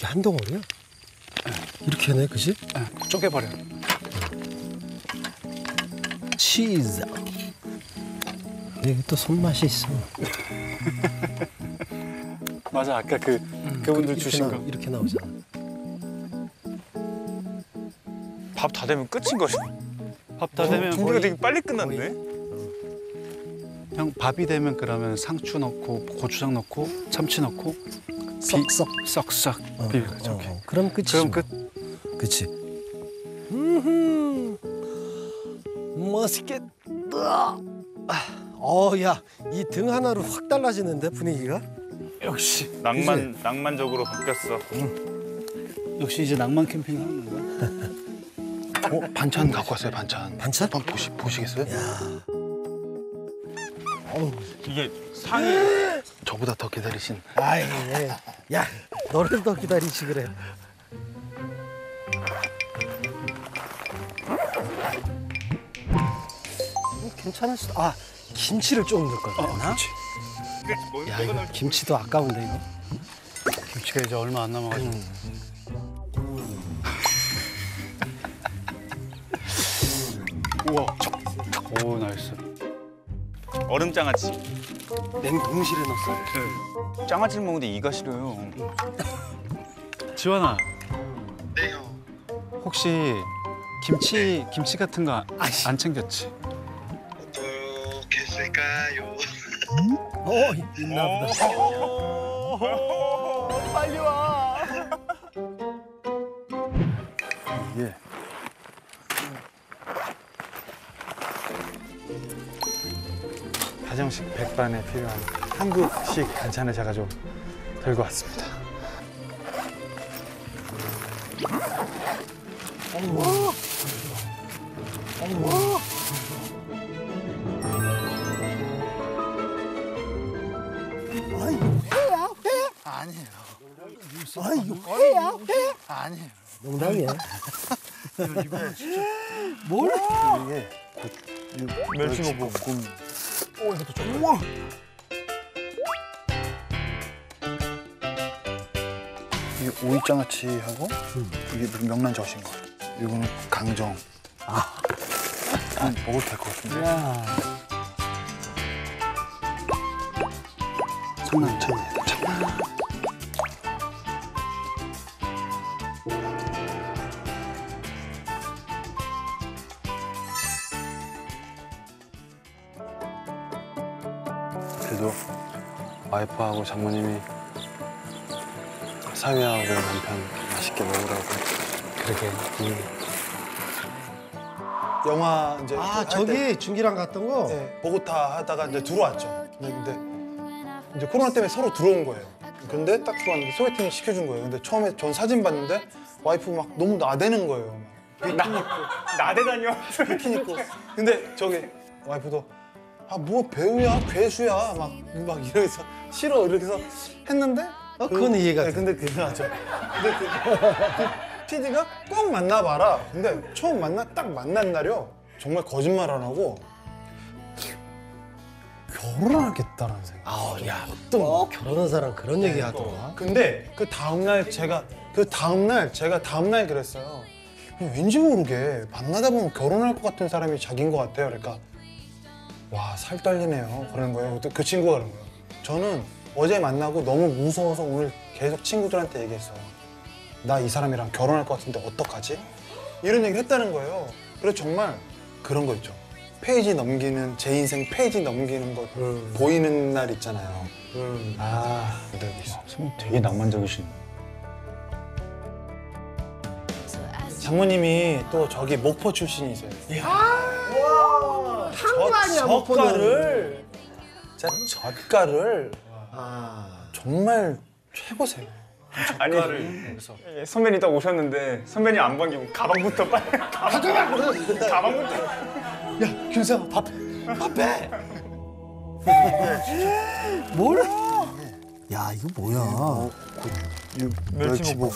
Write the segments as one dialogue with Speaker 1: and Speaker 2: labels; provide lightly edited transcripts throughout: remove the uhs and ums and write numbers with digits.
Speaker 1: 한 덩어리야? 이렇게 해, 그지?
Speaker 2: 쪼개버려.
Speaker 1: 치즈. 이게 또 손맛이 있어.
Speaker 2: 맞아, 아까 그분들 주신 거.
Speaker 1: 이렇게 나오잖아.
Speaker 3: 밥 다 되면 끝인 거죠.
Speaker 2: 밥 다 되면
Speaker 3: 준비가 되게 빨리 끝났네.
Speaker 2: 형 밥이 되면 그러면 상추 넣고 고추장 넣고 참치 넣고 썩썩 비벼.
Speaker 1: 그럼 끝이지.
Speaker 2: 그럼 끝.
Speaker 1: 그치. 맛있겠다. 야, 이 등 하나로 확 달라지는데 분위기가?
Speaker 3: 역시 낭만적으로 바뀌었어.
Speaker 2: 역시 이제 낭만 캠핑 하는 건가? 반찬 갖고 왔어요, 반찬.
Speaker 1: 반찬?
Speaker 2: 한번 보시겠어요?
Speaker 3: 이게 상이
Speaker 2: 저보다 더 기다리신.
Speaker 1: 아이, 야, 너를 더 기다리지 그래. 괜찮을 수도. 김치를 조금 넣을 걸 그랬나? 야, 이거 김치도 아까운데 이거.
Speaker 2: 김치가 이제 얼마 안 남아가지고. 우와, 오 나이스.
Speaker 3: 얼음 장아찌.
Speaker 1: 냉동실에 넣었어.
Speaker 3: 장아찌를 먹는데 이가 싫어요.
Speaker 2: 지환아. 네 형. 혹시 김치 같은 거 안 챙겼지?
Speaker 4: 어떻게 쓸까요?
Speaker 1: 있나 보다.
Speaker 3: 빨리 와.
Speaker 2: 이게 가정식 백반에 필요한 한국식 반찬을 제가 좀 들고 왔습니다. 아니에요.
Speaker 1: 농담이야.
Speaker 2: 이게
Speaker 3: 멸치볶음.
Speaker 2: 이것도 좀. 우와. 이게 오이장아찌하고 이게 명란젓인 거. 이거는 강정. 먹어도 될 것 같은데.
Speaker 1: 야.
Speaker 2: 성난천이에요. 그래도 와이프하고 장모님이 사위하고 남편 맛있게 먹으라고.
Speaker 1: 그러게.
Speaker 5: 영화 이제
Speaker 1: 저기 준기랑 갔던 거?
Speaker 5: 네, 보고타 하다가 이제 들어왔죠. 근데 이제 코로나 때문에 서로 들어온 거예요. 근데 딱 들어왔는데 소개팅을 시켜준 거예요. 근데 처음에 전 사진 봤는데 와이프 막 너무 나대는 거예요. 비키니 입고.
Speaker 3: 나대다녀.
Speaker 5: 비키니 입고. 근데 저기 와이프도 뭐 배우야 괴수야 막 이러면서 싫어 이렇게 해서 했는데
Speaker 1: 그건 이해가 돼.
Speaker 5: 근데 맞아. 근데 그 PD가 꼭 만나봐라. 근데 처음 딱 만난 날이요. 정말 거짓말 안 하고 결혼하겠다라는 생각.
Speaker 1: 야, 또 결혼한 사람 그런 얘기 하더라.
Speaker 5: 근데 그 다음날 제가 그랬어요. 왠지 모르게 만나다 보면 결혼할 것 같은 사람이 자기인 것 같아요. 그러니까 와, 살 떨리네요. 그러는 거예요. 그 친구가 그런 거예요. 저는 어제 만나고 너무 무서워서 오늘 계속 친구들한테 얘기했어요. 나 이 사람이랑 결혼할 것 같은데 어떡하지? 이런 얘기를 했다는 거예요. 그래서 정말 그런 거 있죠. 페이지 넘기는, 제 인생 페이지 넘기는 거 보이는 날 있잖아요. 그런 게 있어요.
Speaker 3: 되게 낭만적이신.
Speaker 5: 장모님이 또 저기 목포 출신이세요.
Speaker 1: 한거 아니야,
Speaker 5: 젓갈을 진짜 젓갈을 정말 최고세요.
Speaker 3: 아니 선배님 딱 오셨는데 선배님 안 반기고 가방부터 빨리 가방부터.
Speaker 5: 야, 김수야 밥 해.
Speaker 1: 뭘? 야, 이거 뭐야?
Speaker 2: 멸치볶음.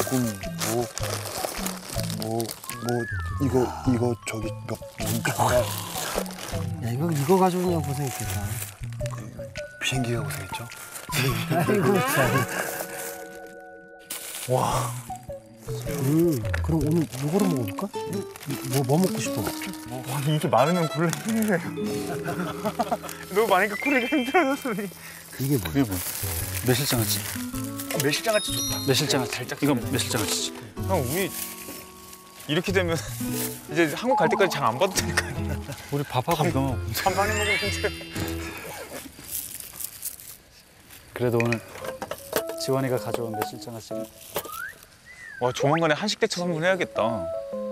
Speaker 2: 이거 저기
Speaker 1: 야, 이거 가지고 그냥 고생했겠다.
Speaker 2: 비행기가 고생했죠.
Speaker 1: 아이고 참. 그럼 오늘 이거를 먹어볼까? 뭐 먹고 싶어?
Speaker 3: 와, 이게 많으면 굴레 힘이래요. 너무 많으니까 굴리기 힘들어졌으니.
Speaker 1: 이게 뭐?
Speaker 2: 이게 뭐야? 매실장아찌.
Speaker 3: 매실장아찌 좋다.
Speaker 2: 매실장아찌. 이거 매실장아찌.
Speaker 3: 형, 우리 이렇게 되면 이제 한국 갈 때까지 장 안 봐도 되는 거 아니야?
Speaker 2: 우리 밥하고 이거 먹어.
Speaker 3: 한 방에 먹으면 힘들어.
Speaker 2: 그래도 오늘 지원이가 가져온 매실장아찌.
Speaker 3: 와, 조만간에 한식 대첩 한번 해야겠다.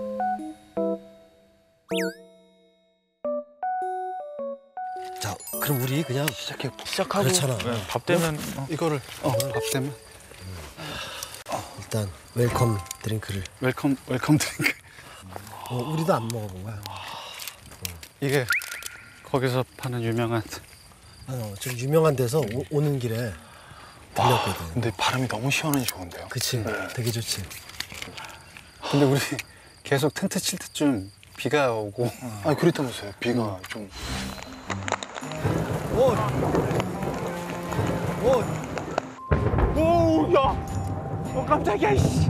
Speaker 1: 자, 그럼 우리 그냥
Speaker 3: 시작하고.
Speaker 1: 그렇잖아.
Speaker 3: 네, 밥 되면
Speaker 2: 이거를 밥 되면
Speaker 1: 일단 웰컴 드링크를.
Speaker 2: 웰컴 드링크.
Speaker 1: 우리도 안 먹어본 거야.
Speaker 2: 이게 거기서 파는 유명한.
Speaker 1: 좀 유명한 데서 오는 길에 들렸거든.
Speaker 5: 근데 바람이 너무 시원하니 좋은데요?
Speaker 1: 그치? 되게 좋지.
Speaker 2: 근데 우리 계속 텐트 칠 때쯤 비가 오고.
Speaker 5: 아니 그렇다면서요. 비가 좀.
Speaker 1: 오,
Speaker 3: 오, 야! 깜짝이야, 이씨.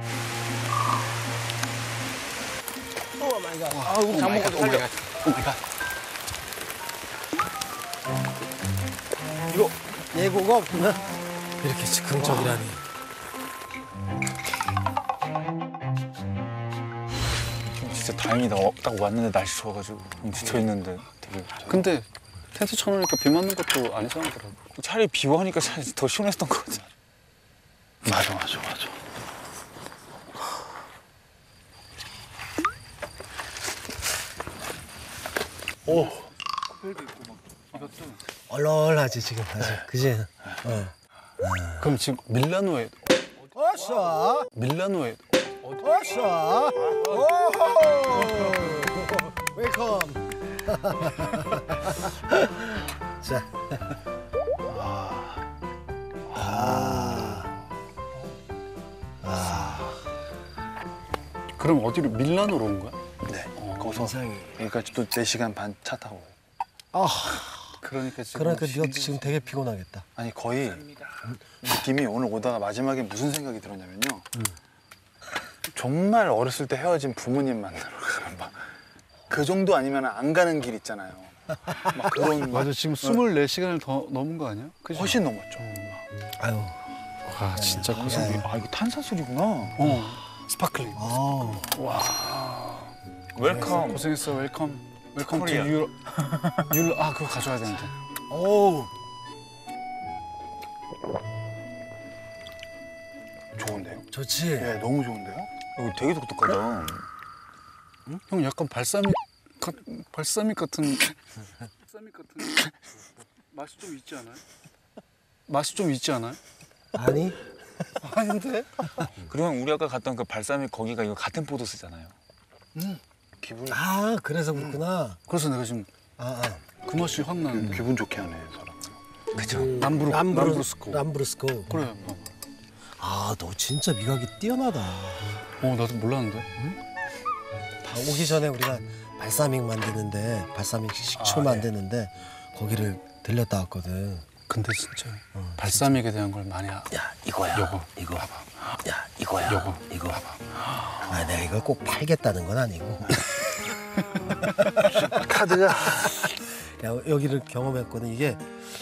Speaker 1: 오 마이 갓.
Speaker 3: 아, 우리 장 먹고 살려.
Speaker 2: 오 마이 갓.
Speaker 3: 이거
Speaker 1: 예고가 없구나. 이렇게 즉흥적이라니.
Speaker 3: 진짜 다행이다. 딱 왔는데 날씨 좋아가지고 지쳐 있는데 되게.
Speaker 2: 근데 텐트 쳐놓으니까 비 맞는 것도 아니잖아. 그래도.
Speaker 3: 차라리 비 오니까 차라리 더 시원했던 거 같아.
Speaker 2: 맞아.
Speaker 5: 오.
Speaker 1: 얼얼하지 지금 아직. 그지?
Speaker 2: 그럼 지금 밀라노에
Speaker 1: 어샤.
Speaker 2: 밀라노에
Speaker 1: 어샤. 오. 웰컴. 자.
Speaker 2: 그럼 어디로 밀라노로 온 거야?
Speaker 5: 네. 거기서
Speaker 1: 세상에.
Speaker 5: 여기까지 또 4시간 반 차 타고.
Speaker 1: 아,
Speaker 2: 그러니까 지금
Speaker 1: 그러니까 네가 지금 되게 피곤하겠다.
Speaker 5: 아니 거의 느낌이 오늘 오다가 마지막에 무슨 생각이 들었냐면요. 정말 어렸을 때 헤어진 부모님 만나러 가는 막 그 정도 아니면 안 가는 길 있잖아요. 막 그런
Speaker 2: 맞아 지금 24시간을 더 넘은 거 아니야? 그치?
Speaker 5: 훨씬 넘었죠.
Speaker 1: 아유.
Speaker 2: 와 진짜 고생.
Speaker 3: 아, 이거 탄산술이구나.
Speaker 2: 스파클링.
Speaker 3: 웰컴.
Speaker 2: 고생했어. 웰컴 투
Speaker 3: 코리아.
Speaker 2: 유로. 아 그거 가져와야 되는데.
Speaker 1: 오.
Speaker 5: 좋은데요?
Speaker 1: 좋지.
Speaker 5: 네, 너무 좋은데요?
Speaker 3: 이거 되게 독특하다.
Speaker 2: 응? 형 약간 발사믹 같은 발사믹 같은 맛이 좀 있지 않아요? 맛이 좀 있지 않아요?
Speaker 1: 아니?
Speaker 2: 아닌데?
Speaker 3: 그리고 우리 아까 갔던 그 발사믹 거기가 이거 같은 포도스잖아요.
Speaker 5: 기분
Speaker 1: 아, 그래서 그렇구나.
Speaker 2: 그래서 내가 지금
Speaker 1: 아.
Speaker 2: 그 맛이 확 나는데.
Speaker 5: 기분 좋게 하네 사람.
Speaker 3: 그죠?
Speaker 2: 람브루스코.
Speaker 1: 람브루스코.
Speaker 2: 그래.
Speaker 1: 아, 너 진짜 미각이 뛰어나다.
Speaker 2: 나도 몰랐는데.
Speaker 1: 오기 전에 우리가 발사믹 만드는데, 발사믹 식초 만드는데 거기를 들렸다 왔거든.
Speaker 2: 근데 진짜 발사믹에 대한 걸 많이
Speaker 1: 야, 이거야.
Speaker 2: 요거.
Speaker 1: 이거. 야, 이거야.
Speaker 2: 요거.
Speaker 1: 이거. 아, 내가 이걸 꼭 팔겠다는 건 아니고.
Speaker 5: 카드가
Speaker 1: 야, 여기를 경험했거든. 이게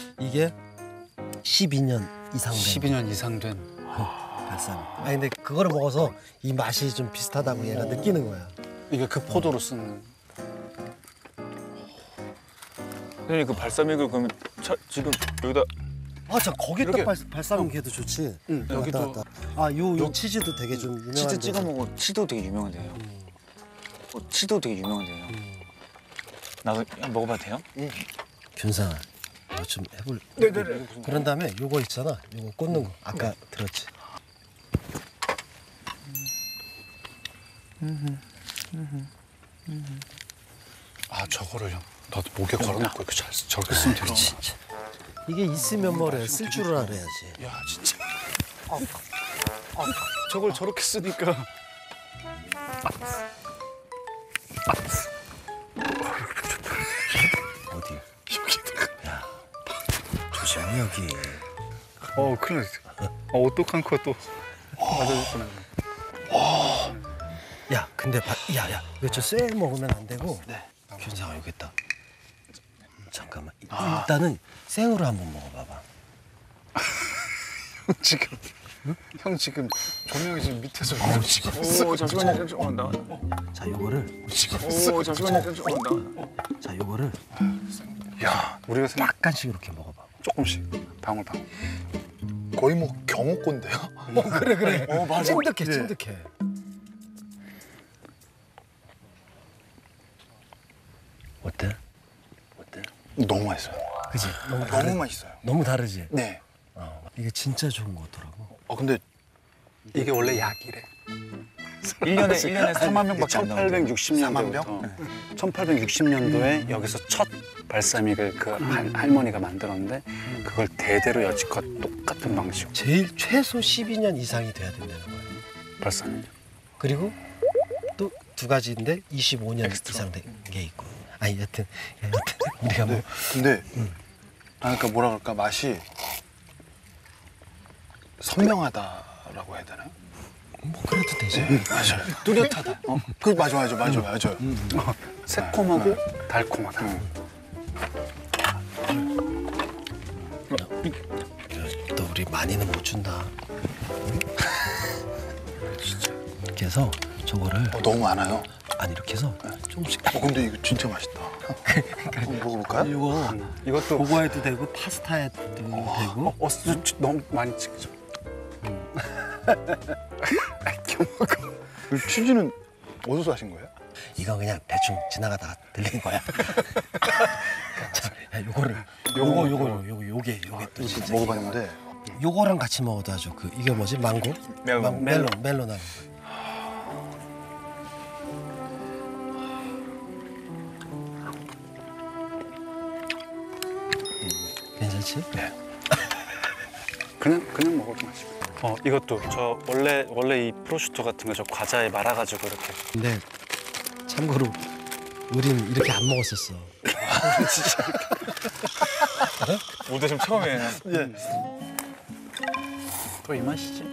Speaker 1: 12년 이상 된
Speaker 2: 12년 이상 된.
Speaker 1: 발사믹. 아, 근데 그거를 먹어서 이 맛이 좀 비슷하다고 얘가 느끼는 거야.
Speaker 2: 이게 그 포도로 쓰는.
Speaker 3: 선생님 그 발사믹을 그러면 지금 여기다
Speaker 1: 아, 참 거기다
Speaker 3: 이렇게-
Speaker 1: 발사믹 해도 좋지.
Speaker 2: 응, 여기도.
Speaker 1: 아, 요 치즈도 되게 좀 유명한.
Speaker 3: 치즈 찍어
Speaker 1: 데서.
Speaker 3: 먹어. 치즈도 되게 유명한데요. 치즈도 되게 유명한데요. 나도 한번 먹어봐도 돼요?
Speaker 1: 균상아, 이거 좀 해볼. 네네네. 그런 다음에 요거 있잖아. 요거 꽂는 거. 아까 들었지.
Speaker 2: 아 저거를 형. 나도 목에 걸어놓고 이렇게 저렇게 쓰면 되나?
Speaker 1: 진짜. 이게 있으면 뭐래. 쓸 줄을 알아야지.
Speaker 2: 야 진짜. 저걸 저렇게 쓰니까.
Speaker 1: 어디? 야, 조심해 여기.
Speaker 2: 큰일 났어. 어떡한 거 또. 맞아주시는
Speaker 1: 야, 근데 야야, 이거 쎄 먹으면 안 되고. 네. 균상아 여기 있다. 잠깐만. 일단은 생으로 한번 먹어봐봐.
Speaker 2: 지금 형 지금 조명이 지금 밑에서
Speaker 3: 오 잠시만요. 나.
Speaker 1: 자, 요거를.
Speaker 3: 오 잠시만요. 나.
Speaker 1: 자, 요거를
Speaker 2: 야 우리가 생각
Speaker 1: 약간씩 이렇게 먹어봐.
Speaker 2: 조금씩 방울.
Speaker 5: 거의 뭐 경호권데요.
Speaker 1: 그래.
Speaker 5: 맞아.
Speaker 1: 찐득해,
Speaker 5: 예.
Speaker 1: 찐득해. 어때?
Speaker 5: 너무 맛있어요.
Speaker 1: 그지? 너무
Speaker 5: 너무 맛있어요.
Speaker 1: 너무 다르지?
Speaker 5: 네.
Speaker 1: 이게 진짜 좋은 거더라고.
Speaker 5: 근데 이게 원래 약이래.
Speaker 3: 1년에 4만 명밖에 안 나온대.
Speaker 5: 4만 병?
Speaker 6: 1860년도에 여기서 첫 발사믹을 그 할머니가 만들었는데 그걸 대대로 여지껏 똑같은 방식
Speaker 1: 제일 최소 12년 이상이 돼야 된다는 거예요.
Speaker 6: 발사믹.
Speaker 1: 그리고 또 두 가지인데 25년 이상 된 게 있고. 아니 여튼 우리가 뭐
Speaker 5: 근데 그러니까 뭐라 그럴까 맛이 선명하다라고 해야 되나?
Speaker 1: 뭐 그래도 되지.
Speaker 5: 맞아요. 뚜렷하다. 그 맞아요.
Speaker 6: 새콤하고 달콤하다.
Speaker 1: 또 우리 많이는 못 준다. 그래서 저거를
Speaker 5: 너무 많아요.
Speaker 1: 아니 이렇게 해서 조금씩.
Speaker 5: 근데 이거 진짜 맛있다. 한번 먹어볼까요?
Speaker 1: 이거
Speaker 6: 이것도
Speaker 1: 그거에도 되고 파스타에도 되고.
Speaker 6: 너무 많이 찍죠.
Speaker 5: 이 치즈는 어디서 하신 거예요?
Speaker 1: 이건 그냥 대충 지나가다가 들린 거야. 자, 야, 요게 또 진짜.
Speaker 5: 먹어봤는데
Speaker 1: 요거랑 같이 먹어도 아주 이게 뭐지? 망고? 멜론하고. 괜찮지? 네.
Speaker 6: 그냥 먹어도 맛있고. 이것도 저 원래 이 프로슈토 같은 거 저 과자에 말아가지고 이렇게.
Speaker 1: 근데 참고로 우린 이렇게 안 먹었었어.
Speaker 3: 오늘 좀 처음이에요.
Speaker 6: 또 이 맛이지.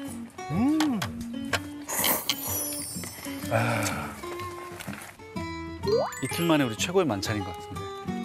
Speaker 6: 이틀 만에 우리 최고의 만찬인 것 같은데.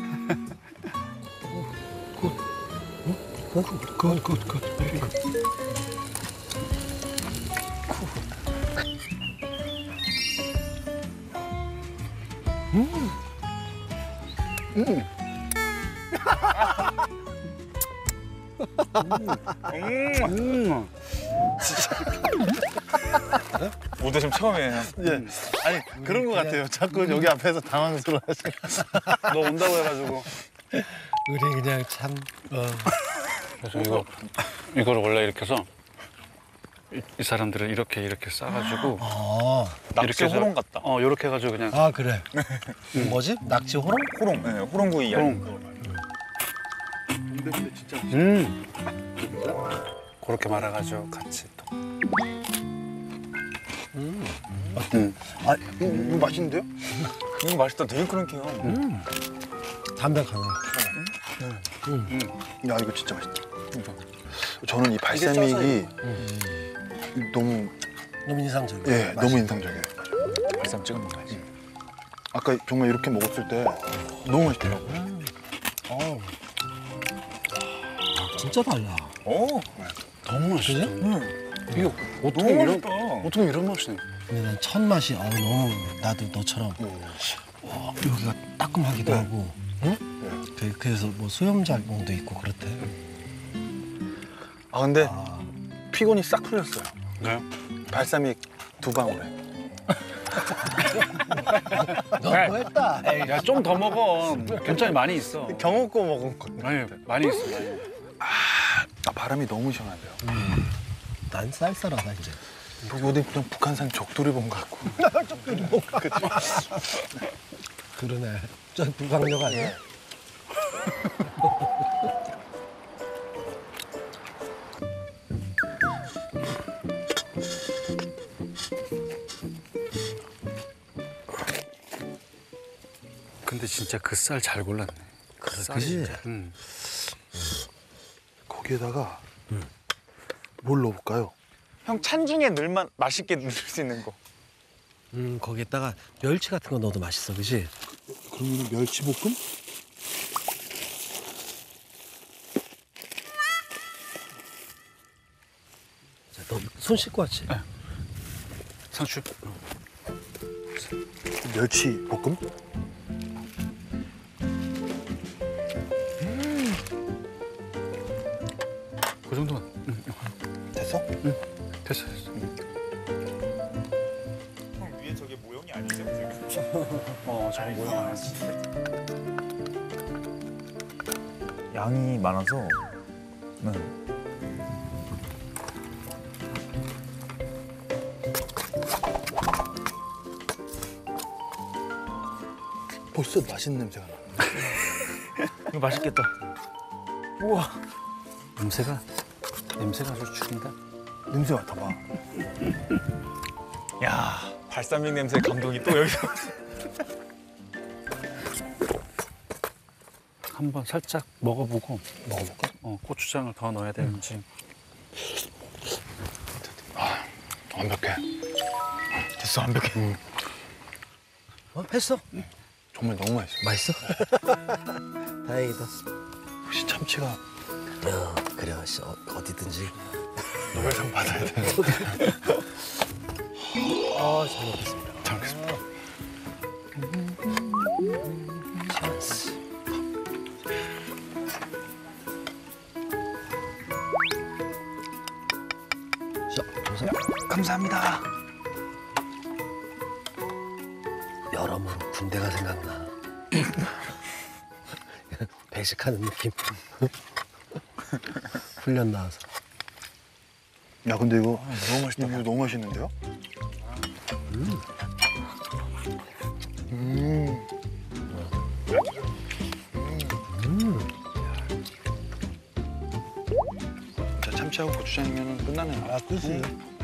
Speaker 3: 오늘 좀 처음이에요.
Speaker 5: 아니 그런 거 같아요. 자꾸 여기 앞에서 당황스러워하시는.
Speaker 6: 너 온다고 해가지고.
Speaker 1: 우리 그냥 참.
Speaker 6: 그래서 이거를 원래 이렇게 해서 이 사람들을 이렇게 싸가지고
Speaker 3: 낙지
Speaker 6: 해서-
Speaker 3: 호롱 같다.
Speaker 6: 이렇게 해가지고 그냥
Speaker 1: 아 그래. 뭐지? 낙지 호롱?
Speaker 3: 호롱, 네, 호롱구이.
Speaker 6: 그렇게 말아가지고 같이 또.
Speaker 5: 이거 맛있는데요?
Speaker 3: 이거 맛있다. 되게 크런키요.
Speaker 1: 담백하네.
Speaker 5: 야 이거 진짜 맛있다. 저는 이 발사믹이 너무
Speaker 1: 너무 인상적이야.
Speaker 5: 너무 인상적이에요.
Speaker 3: 발사 찍어 먹어야지.
Speaker 5: 아까 정말 이렇게 먹었을 때 너무 맛있더라고요.
Speaker 1: 진짜 달라.
Speaker 3: 오,
Speaker 6: 너무 맛있어. 이거
Speaker 3: 너무 맛있다.
Speaker 6: 어떻게 이런 맛이네.
Speaker 1: 근데 난 첫 맛이 너무 나도 너처럼 여기가 따끔하기도 하고, 응? 그래서 뭐 수염작용도 있고 그렇대.
Speaker 5: 근데 피곤이 싹 풀렸어요.
Speaker 6: 네?
Speaker 5: 발사믹 2방울에.
Speaker 1: 너무 했다.
Speaker 6: 야, 좀 더 먹어. 굉장히 많이 있어.
Speaker 5: 경호고 먹은 거.
Speaker 6: 많이 있어. 많이.
Speaker 5: 바람이 너무 시원하대요.
Speaker 1: 난 쌀쌀하다 이제.
Speaker 5: 어디 그냥 북한산 적도리 본 것 같고.
Speaker 1: 그러네. 저 불광역 아니야?
Speaker 6: 근데 진짜 그 쌀 잘 골랐네. 그 쌀이
Speaker 1: 그지?
Speaker 6: 진짜.
Speaker 5: 거기에다가 뭘 넣어볼까요?
Speaker 3: 형 찬 중에 늘만 맛있게 넣을 수 있는 거.
Speaker 1: 거기에다가 멸치 같은 거 넣어도 맛있어, 그지?
Speaker 5: 그러면 멸치볶음?
Speaker 1: 자, 너 손 씻고 왔지?
Speaker 2: 상추.
Speaker 5: 멸치볶음?
Speaker 2: 그 정도만.
Speaker 5: 됐어?
Speaker 2: 됐어, 됐어.
Speaker 3: 형 위에 저게 모형이 아니죠 지금?
Speaker 2: 저거 뭐야?
Speaker 3: 양이 많아서. 네.
Speaker 5: 벌써 맛있는 냄새가 나.
Speaker 3: 이거 맛있겠다.
Speaker 5: 우와,
Speaker 2: 냄새가 아주 죽인다.
Speaker 5: 냄새 맡아봐.
Speaker 3: 야 발사믹 냄새 감독이 또 여기서.
Speaker 2: 한번 살짝 먹어보고
Speaker 5: 먹어볼까?
Speaker 2: 고추장을 더 넣어야 되는지.
Speaker 5: 완벽해.
Speaker 3: 됐어 완벽해.
Speaker 1: 했어?
Speaker 5: 정말 너무 맛있어.
Speaker 1: 맛있어? 다행이다.
Speaker 5: 혹시 참치가
Speaker 1: 그래, 어디든지.
Speaker 5: 노벨상 받아야 돼.
Speaker 1: 잘 먹겠습니다.
Speaker 5: 잘 먹겠습니다.
Speaker 1: 찬스. 자, 조사.
Speaker 5: 감사합니다.
Speaker 1: 여러모로 군대가 생각나. 배식하는 느낌. 훈련 나와서.
Speaker 5: 야, 근데 이거 너무 맛있다. 이거 너무 맛있는데요? 자, 참치하고 고추장이면 끝나네요. 아, 그지.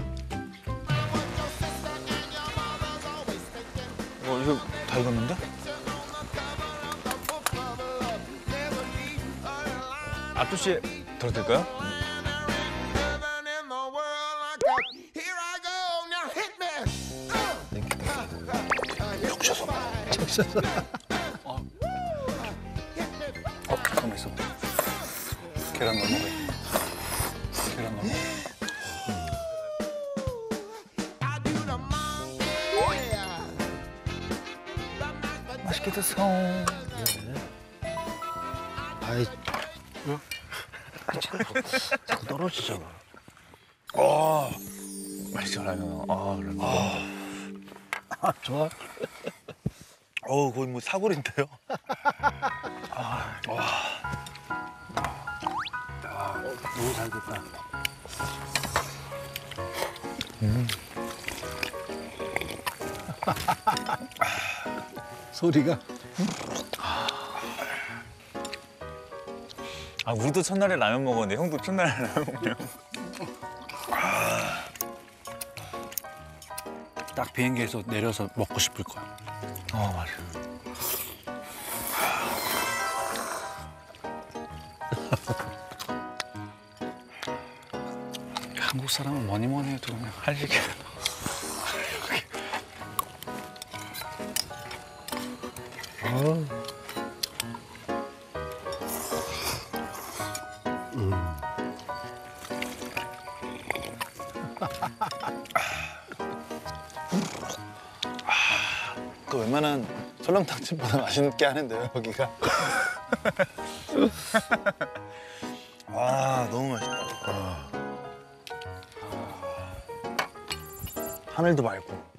Speaker 3: 이거 다 익었는데? 아토씨 들어도 될까요?
Speaker 2: 가만 있어. 계란 넣어 먹어. 계란 넣어 먹어.
Speaker 3: 맛있게 드세요.
Speaker 1: 아이, 자꾸 떨어지잖아.
Speaker 3: 맛있잖아요.
Speaker 1: 좋아?
Speaker 5: 거의 뭐 사골인데요?
Speaker 1: 너무 잘 됐다. 소리가.
Speaker 3: 우리도 첫날에 라면 먹었는데 형도 첫날에 라면 먹네요.
Speaker 2: 딱 비행기에서 내려서 먹고 싶을 거야.
Speaker 3: 맞아.
Speaker 2: 한국 사람은 뭐니 뭐니 해도 그냥
Speaker 3: 한식이.
Speaker 5: 그 웬만한 설렁탕집보다 맛있게 하는데요, 여기가. 너무 맛있다. 하늘도 맑고.